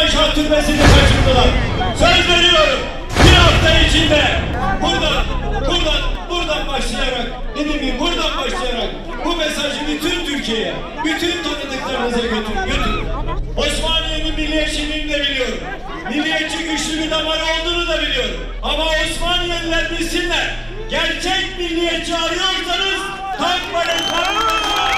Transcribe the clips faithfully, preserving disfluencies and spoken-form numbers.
Süleyman Şah Türbesi'ni kaçırdılar. Söz veriyorum, bir hafta içinde buradan, buradan, buradan başlayarak, dediğim gibi buradan başlayarak bu mesajı bütün Türkiye'ye, bütün tanıdıklarınıza götürün, götürün. Osmaniye'nin milliyetçiliğini de biliyorum. Milliyetçi güçlü bir damar olduğunu da biliyorum. Ama Osmaniyeliler bilsinler, gerçek milliyetçi arıyorsanız tank palet fabrikasına...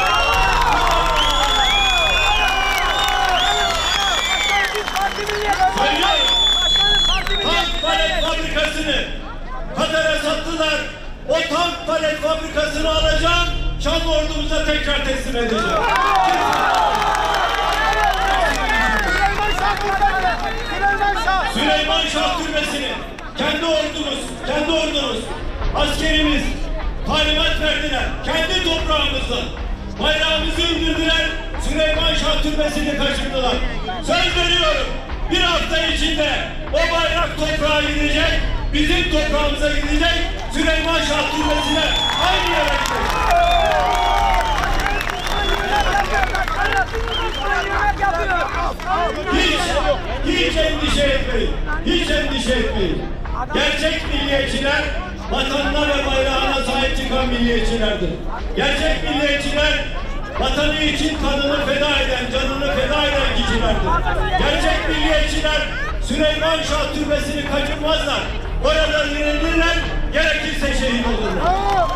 Söylüyorum, tank palet fabrikasını Katar'a sattılar. O tank palet fabrikasını alacağım, Şanlı ordumuza tekrar teslim edeceğim. Süleyman Şah Türbesi'ni kendi ordumuz, kendi ordumuz, askerimiz talimat verdiler. Kendi toprağımızda bayrağımızı indirdiler. Süleyman Şah Türbesi'ni kaçırdılar. Söz veriyorum, bir hafta içinde o bayrak toprağa gidecek, bizim toprağımıza gidecek, Süleyman Şah Türbesi'ne aynı yere gidecek. Hiç, hiç endişe etmeyin, hiç endişe etmeyin. Gerçek milliyetçiler, vatanına ve bayrağına sahip çıkan milliyetçilerdir. Gerçek milliyetçiler, vatanı için kanını feda eden, canını feda eden kişilerdir. Gerçek milliyetçiler, Süleyman Şah Türbesi'ni kaçırmazlar. Orada yenilirler, gerekirse şehit olurlar.